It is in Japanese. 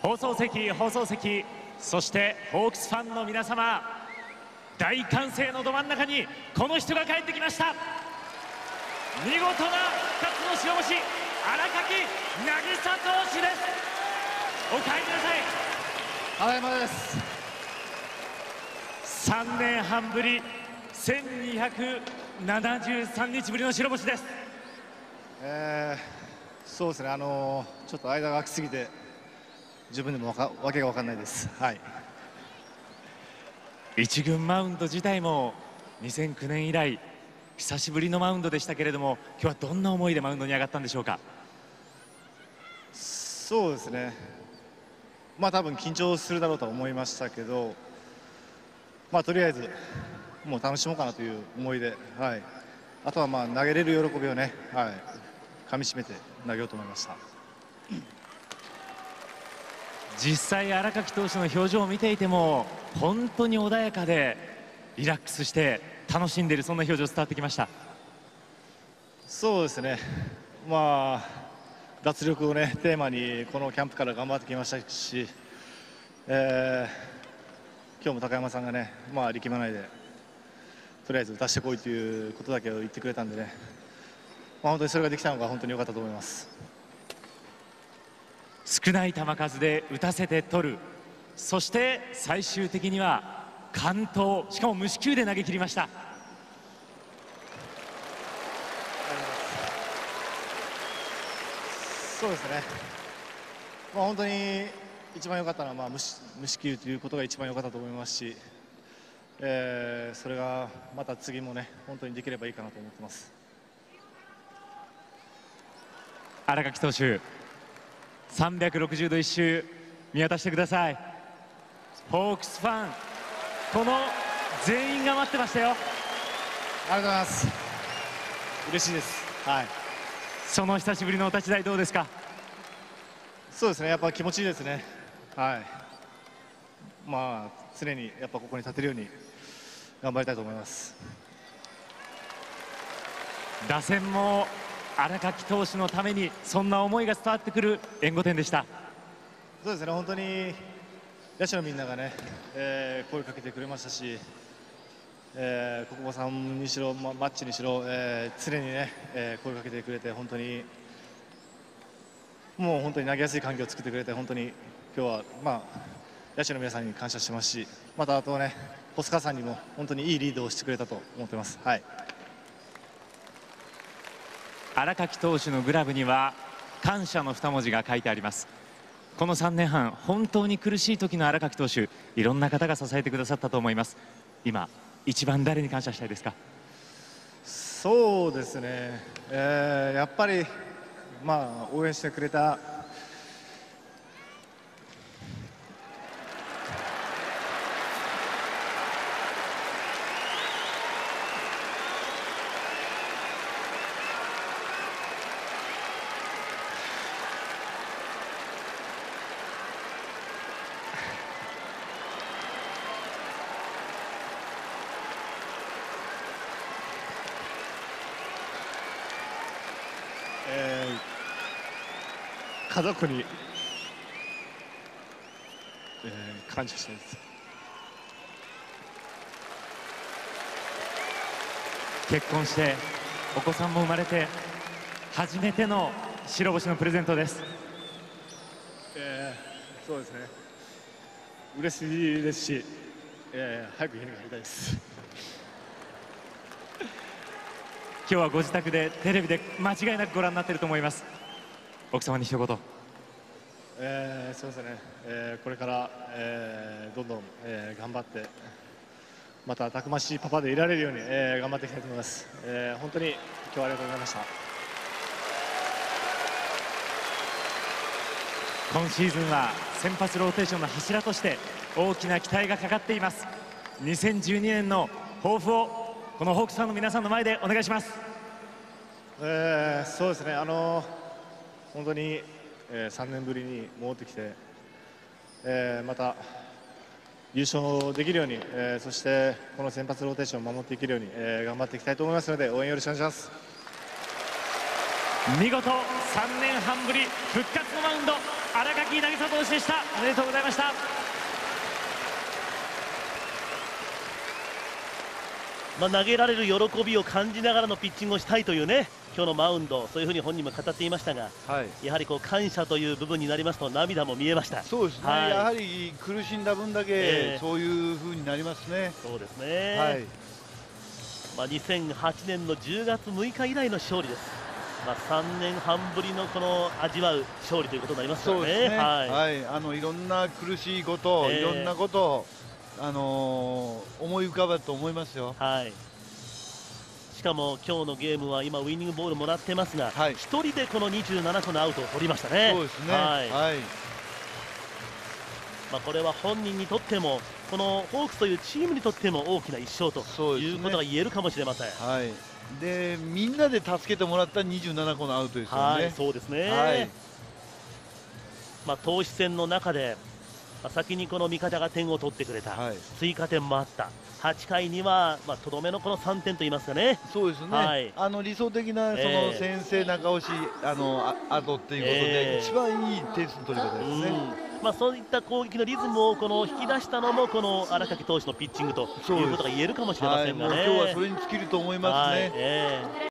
放送席、そしてホークスファンの皆様、大歓声のど真ん中にこの人が帰ってきました。見事な復活の白星、荒垣渚投手です。お帰りなさい。 ただいまです。 3年半ぶり、1273日ぶりの白星です。 そうですね、ちょっと間が空きすぎて自分でもわけが分かんないです。はい、 一軍マウンド自体も2009年以来久しぶりのマウンドでしたけれども、今日はどんな思いでマウンドに上がったんでしょうか。 そうですね、多分緊張するだろうとは思いましたけど、とりあえずもう楽しもうかなという思いで、はい、あとは投げれる喜びをね、はい、噛みしめて投げようと思いました。 実際荒垣投手の表情を見ていても本当に穏やかでリラックスして楽しんでいる、そんな表情伝わってきました。 そうですね、脱力をねテーマにこのキャンプから頑張ってきましたし、今日も高山さんがね、力まないでとりあえず打たしてこいということだけを言ってくれたんでね、本当にそれができたのが本当に良かったと思います。 少ない球数で打たせて取る、そして最終的には完投、しかも無四球で投げ切りました。 そうですね、本当に一番良かったのは、無四球ということが一番良かったと思いますし、それがまた次もね本当にできればいいかなと思ってます。 荒垣投手、360度一周見渡してください。ホークスファン、この全員が待ってましたよ。 ありがとうございます。嬉しいです。はい。 その久しぶりのお立ち台どうですか。 そうですね、やっぱ気持ちいいですね。はい。常にやっぱここに立てるように頑張りたいと思います。 打線も荒垣投手のためにそんな思いが伝わってくる援護点でした。 そうですね、本当に野手のみんながね、声かけてくれましたし、小久保さんにしろ、マッチにしろ、常にね、声かけてくれて、本当にもう本当に投げやすい環境を作ってくれて、本当に今日は野手の皆さんに感謝してますし、またあとね、細川さんにも本当にいいリードをしてくれたと思ってます。はい。 荒垣投手のグラブには感謝の2文字が書いてあります。この3年半、本当に苦しい時の荒垣投手、いろんな方が支えてくださったと思います。今一番誰に感謝したいですか。 そうですね、やっぱり応援してくれた家族に、感謝したいです。 結婚してお子さんも生まれて初めての白星のプレゼントです。 そうですね、嬉しいですし、早く家に帰りたいです。 今日はご自宅でテレビで間違いなくご覧になっていると思います。奥様に一言。 そうですね、これから、どんどん、頑張ってまたたくましいパパでいられるように、頑張っていきたいと思います。本当に今日はありがとうございました。 今シーズンは先発ローテーションの柱として大きな期待がかかっています。2012年の抱負をこのホークスファンの皆さんの前でお願いします。 そうですね、本当に、3年ぶりに戻ってきて、また優勝できるように、そしてこの先発ローテーションを守っていけるように、頑張っていきたいと思いますので応援よろしくお願いします。 見事3年半ぶり復活のマウンド、 荒垣渚投手でした。おめでとうございました。 投げられる喜びを感じながらのピッチングをしたいというね、今日のマウンド、そういうふうに本人も語っていましたが、 はい、 やはり感謝という部分になりますと涙も見えました。 そうですね、 はい、 やはり苦しんだ分だけ、そういうふうになりますね。 そうですね、 はい、 2008年の10月6日以来の勝利です。3年半ぶりのこの味わう勝利ということになりますからね。 そうですね、はい、いろんな苦しいこと、いろんなことを、思い浮かべると思いますよ。 はい、しかも今日のゲームは今ウイニングボールもらってますが、1人でこの27個のアウトを取りましたね。 そうですね、 これは本人にとってもこのホークスというチームにとっても大きな1勝ということが言えるかもしれません。 はい、でみんなで助けてもらった27個のアウトですよね。 はい、そうですね、投手戦の中で先にこの味方が点を取ってくれた、追加点もあった、8回にはとどめのこの3点といいますかね。 そうですね、理想的なその先制中押し後っていうことで、一番いい点数の取り方ですね。 そういった攻撃のリズムを引き出したのもこの荒垣投手のピッチングということが言えるかもしれませんがね。 今日はそれに尽きると思いますね。